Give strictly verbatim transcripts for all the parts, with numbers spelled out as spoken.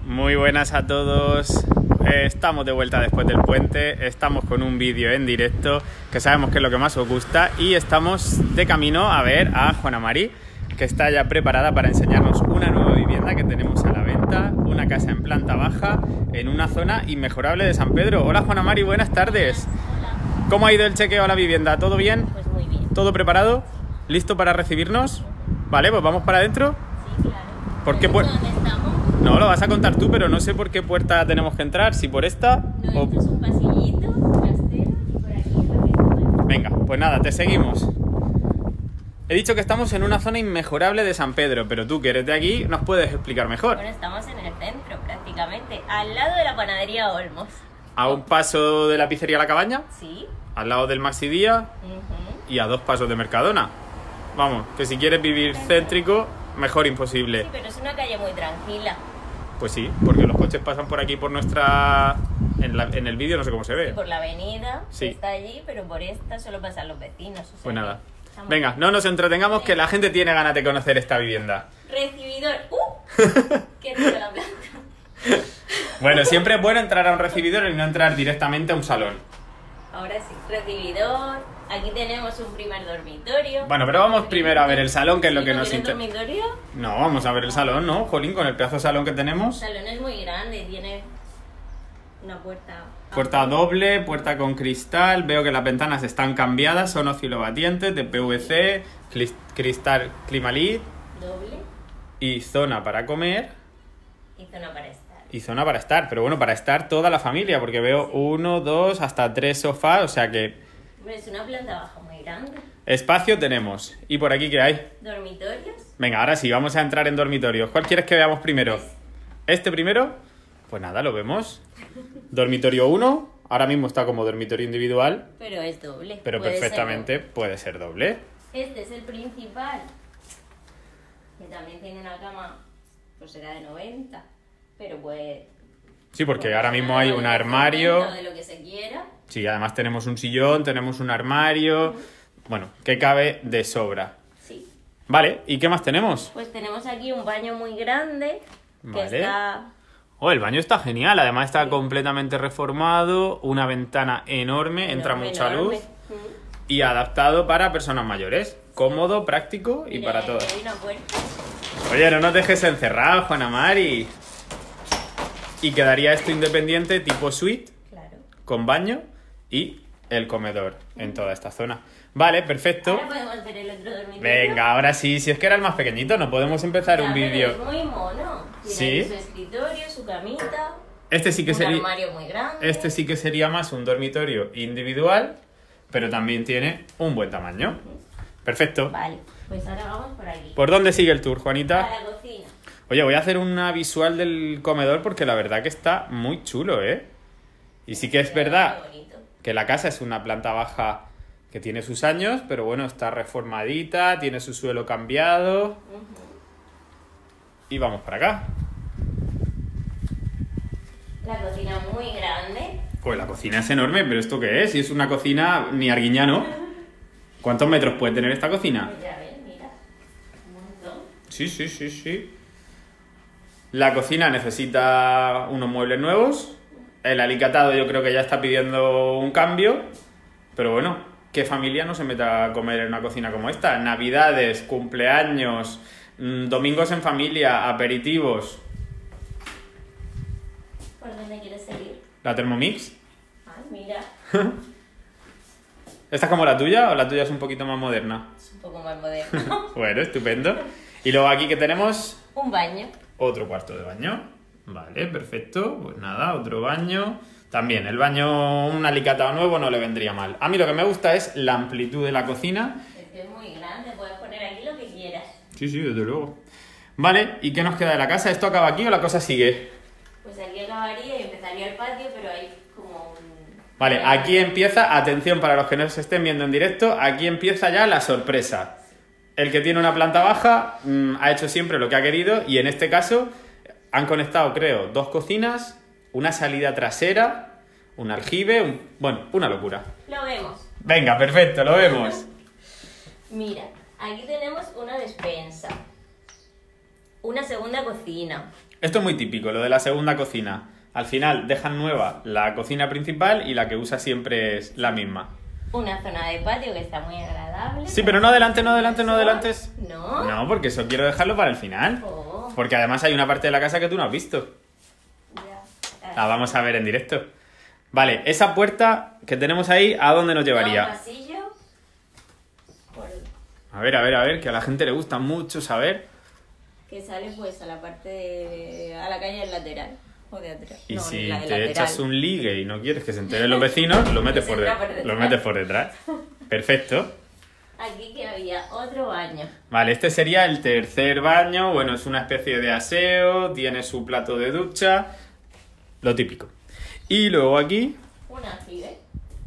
Muy buenas a todos. Eh, estamos de vuelta después del puente. Estamos con un vídeo en directo que sabemos que es lo que más os gusta y estamos de camino a ver a Juana Mari, que está ya preparada para enseñarnos una nueva vivienda que tenemos a la venta, una casa en planta baja en una zona inmejorable de San Pedro. Hola Juana Mari, buenas tardes. Hola. ¿Cómo ha ido el chequeo a la vivienda? ¿Todo bien? Pues muy bien. ¿Todo preparado? ¿Listo para recibirnos? Vale, pues vamos para adentro. Sí, claro. ¿Por qué puerta? ¿Dónde estamos? No, lo vas a contar tú, pero no sé por qué puerta tenemos que entrar, si por esta No, o... esto es un pasillito trastero y por aquí es la ventana. Venga, pues nada, te seguimos. He dicho que estamos en una zona inmejorable de San Pedro, pero tú que eres de aquí nos puedes explicar mejor. Bueno, estamos en el centro prácticamente, al lado de la panadería Olmos. A un paso de la pizzería La Cabaña, Sí. al lado del Maxi Día Ujú. y a dos pasos de Mercadona. Vamos, que si quieres vivir céntrico, mejor imposible. Sí, pero es una calle muy tranquila. Pues sí, porque los coches pasan por aquí por nuestra... En, la... en el vídeo no sé cómo se ve. Por la avenida, Sí. que está allí, pero por esta solo pasan los vecinos. O sea Pues que nada. estamos Venga, bien. no nos entretengamos, que la gente tiene ganas de conocer esta vivienda. Recibidor. ¡Uh! ¡Qué rico la planta! Bueno, siempre es bueno entrar a un recibidor y no entrar directamente a un salón. Ahora sí, recibidor. Aquí tenemos un primer dormitorio. Bueno, pero vamos primero a ver el salón, que es lo ¿Sí, que no nos tienes interesa. dormitorio? No, vamos a ver el salón, ¿no? Jolín, con el pedazo de salón que El tenemos. salón es muy grande, tiene una puerta. Puerta doble, puerta con cristal. Veo que las ventanas están cambiadas, son oscilobatientes de P V C, clis- cristal Climalit Doble y zona para comer y zona para estar. y zona para estar. Pero bueno, para estar toda la familia, porque veo uno, dos, hasta tres sofás, o sea que Hombre, es una planta baja muy grande. espacio tenemos. ¿Y por aquí qué hay? Dormitorios. Venga, ahora sí, vamos a entrar en dormitorios. ¿Cuál quieres que veamos primero? ¿Este primero? Pues nada, lo vemos. Dormitorio uno, ahora mismo está como dormitorio individual, Pero es doble. pero puede ser perfectamente puede ser doble. doble. Este es el principal. Que también tiene una cama, pues será de noventa. Pero pues. Sí, porque pues, ahora mismo hay un de armario. cincuenta o de lo que se quiera. Sí, además tenemos un sillón, tenemos un armario. Bueno, que cabe de sobra. Sí. Vale, ¿y qué más tenemos? Pues tenemos aquí un baño muy grande. Que Vale. está. Oh, el baño está genial, además está completamente reformado, una ventana enorme, entra enorme, mucha enorme. luz Mm. y adaptado para personas mayores. Cómodo, práctico y Mira, para ahí todos. hay una puerta. Oye, no nos dejes encerrados, Juana Mari. Y quedaría esto independiente, tipo suite, Claro. con baño y el comedor en toda esta zona. Vale, perfecto. Ahora podemos ver el otro dormitorio. Venga, ahora sí, si es que era el más pequeñito, no podemos empezar Ya, un pero vídeo. Es muy mono. Tiene Sí. ahí su escritorio, su camita. Este sí que un sería, armario muy grande. este sí que sería más un dormitorio individual, pero también tiene un buen tamaño. Perfecto. Vale, pues ahora vamos por aquí. ¿Por dónde sigue el tour, A Juanita? la cocina. Oye, voy a hacer una visual del comedor porque la verdad que está muy chulo, ¿eh? Y sí que es verdad Muy bonito. que la casa es una planta baja que tiene sus años, pero bueno, está reformadita, tiene su suelo cambiado. Ujú. Y vamos para acá. La cocina muy grande. Pues la cocina es enorme, pero ¿esto qué es? Si es una cocina ni arguiñano. ¿Cuántos metros puede tener esta cocina? Pues ya ves, mira. Un montón. Sí, sí, sí, sí. La cocina necesita unos muebles nuevos. El alicatado yo creo que ya está pidiendo un cambio. Pero bueno, ¿qué familia no se meta a comer en una cocina como esta? Navidades, cumpleaños, mm, domingos en familia, aperitivos. ¿Por dónde quieres seguir? ¿La Thermomix? Ay, mira. ¿Esta es como la tuya o la tuya es un poquito más moderna? Es un poco más moderno. Bueno, estupendo. Y luego aquí que tenemos Un baño. otro cuarto de baño. Vale, perfecto. Pues nada, otro baño. También, el baño, un alicatado nuevo no le vendría mal. A mí lo que me gusta es la amplitud de la cocina. Es que es muy grande, puedes poner aquí lo que quieras. Sí, sí, desde luego. Vale, ¿y qué nos queda de la casa? ¿Esto acaba aquí o la cosa sigue? Pues aquí acabaría y empezaría el patio, pero hay como un... Vale, aquí empieza, atención para los que nos estén viendo en directo, aquí empieza ya la sorpresa. El que tiene una planta baja mmm, ha hecho siempre lo que ha querido y en este caso han conectado, creo, dos cocinas, una salida trasera, un aljibe, un... bueno, una locura. Lo vemos. Venga, perfecto, lo vemos. Mira, aquí tenemos una despensa. Una segunda cocina. Esto es muy típico, lo de la segunda cocina. Al final dejan nueva la cocina principal y la que usa siempre es la misma. Una zona de patio que está muy agradable. Sí, pero no adelante, no adelante, no adelantes. No. No, porque eso quiero dejarlo para el final. Oh, Porque además hay una parte de la casa que tú no has visto. ya. La vamos a ver en directo. Vale, esa puerta que tenemos ahí, ¿a dónde nos Un llevaría? pasillo. Por- A ver, a ver, a ver, que a la gente le gusta mucho saber. que sale pues a la parte de... a la calle del lateral. O de atrás. Y No, si la del te lateral. echas un ligue y no quieres que se enteren los vecinos, lo metes Se por, entra de- por detrás. lo metes por detrás. Perfecto. Aquí que había otro baño. Vale, este sería el tercer baño. Bueno, es una especie de aseo, tiene su plato de ducha, lo típico. Y luego aquí, Una aljibe.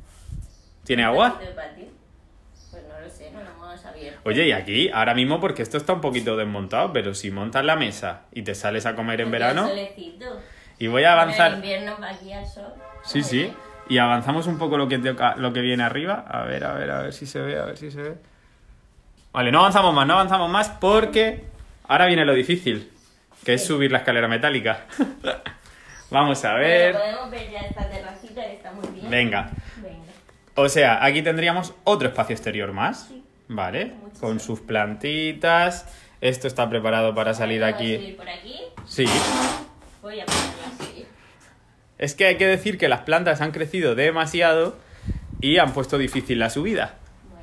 ¿tiene agua? De patio. Pues no lo sé, no lo hemos abierto. Oye, y aquí, ahora mismo, porque esto está un poquito desmontado, pero si montas la mesa y te sales a comer en Porque verano, el solecito. y voy a En avanzar... invierno va aquí al sol. Sí, Muy sí. bien. Y avanzamos un poco lo que, toca- lo que viene arriba. A ver, a ver, a ver si se ve, a ver si se ve. Vale, no avanzamos más, no avanzamos más porque ahora viene lo difícil, que es subir la escalera metálica. Vamos a ver. Bueno, podemos ver ya esta terracita que está muy bien. Venga. Venga. O sea, aquí tendríamos otro espacio exterior más. Sí. Vale, Muchísimo. con sus plantitas. Esto está preparado para salir Vamos a aquí. subir por aquí. Sí. Voy a ponerla así. Es que hay que decir que las plantas han crecido demasiado y han puesto difícil la subida.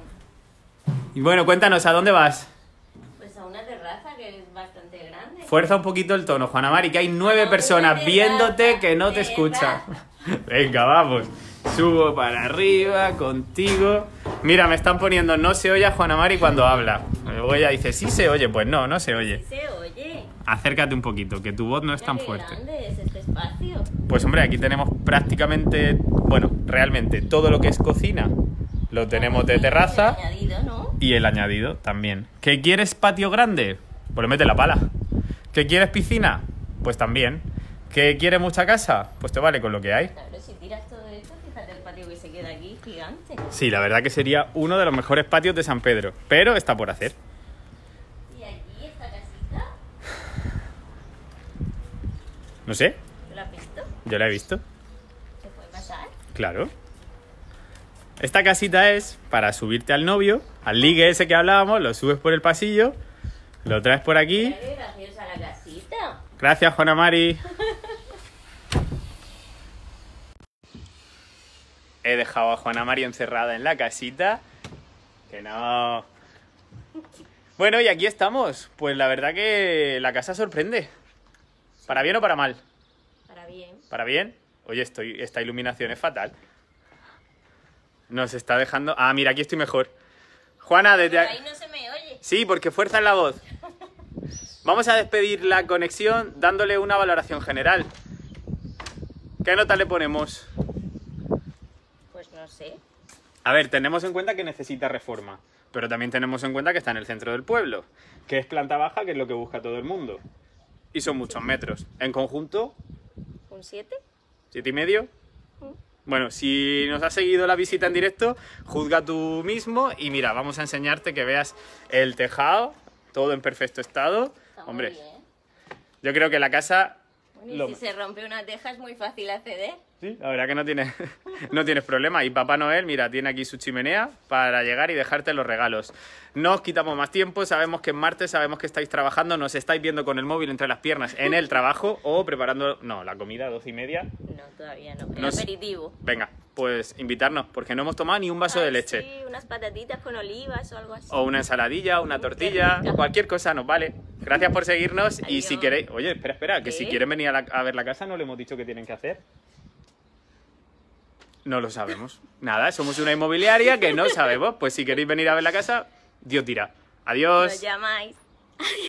Bueno, Y bueno, cuéntanos, ¿a dónde vas? pues a una terraza que es bastante grande. Fuerza un poquito el tono, Juana Mari, que hay nueve No, personas una viéndote terraza, que no te terraza. escuchan. Venga, vamos. Subo para arriba contigo. Mira, me están poniendo no se oye a Juana Mari cuando habla. Luego ella dice, sí se oye. Pues no, no se oye. Se oye. Acércate un poquito, que tu voz no es Mira tan qué fuerte. grande es este espacio. Pues hombre, aquí tenemos prácticamente, bueno, realmente todo lo que es cocina lo tenemos de Y terraza el añadido, ¿no? y el añadido también. ¿Que quieres patio grande? Pues mete la pala. ¿Que quieres piscina? Pues también. ¿Que quieres mucha casa? Pues te vale con lo que hay. Claro, si tiras todo esto, fíjate el patio que se queda aquí, gigante. Sí, la verdad que sería uno de los mejores patios de San Pedro, pero está por hacer. Y aquí esta casita, No sé, ¿tú la has visto? yo la he visto, ¿Se puede pasar? claro. Esta casita es para subirte al novio, al ligue ese que hablábamos, lo subes por el pasillo, lo traes por aquí. Mira qué graciosa la casita. Gracias, Juana Mari. He dejado a Juana Mari encerrada en la casita. Que no. Bueno, y aquí estamos. Pues la verdad que la casa sorprende. ¿Para bien o para mal? Para bien. ¿Para bien? Oye, estoy, esta iluminación es fatal. Nos está dejando... Ah, mira, aquí estoy mejor. Juana, desde Pero aquí... ahí no se me oye. Sí, porque fuerza en la voz. Vamos a despedir la conexión dándole una valoración general. ¿Qué nota le ponemos? Pues no sé. A ver, tenemos en cuenta que necesita reforma, pero también tenemos en cuenta que está en el centro del pueblo, que es planta baja, que es lo que busca todo el mundo. Y son muchos metros. En conjunto, ¿Un siete? siete y medio. Bueno, si nos has seguido la visita en directo, juzga tú mismo y mira, vamos a enseñarte que veas el tejado, todo en perfecto estado. Está muy Hombre, bien. yo creo que la casa... Bueno, y lo- si se rompe una teja es muy fácil acceder. Sí, la verdad que no tienes, no tienes problema. Y Papá Noel, mira, tiene aquí su chimenea para llegar y dejarte los regalos. No os quitamos más tiempo, sabemos que es martes, sabemos que estáis trabajando, nos estáis viendo con el móvil entre las piernas en el trabajo o preparando, no, la comida, doce y media. No, todavía no. El No sé. aperitivo. Venga, pues invitarnos, porque no hemos tomado ni un vaso de Ay, leche. Sí, unas patatitas con olivas o algo así. O una ensaladilla, una tortilla, rica. cualquier cosa nos vale. Gracias por seguirnos y si Adiós. queréis... Oye, espera, espera, que ¿Qué? si quieren venir a, la- a ver la casa no le hemos dicho qué tienen que hacer. No lo sabemos. Nada, somos una inmobiliaria que no sabemos. Pues si queréis venir a ver la casa, Dios dirá. Adiós. Nos llamáis.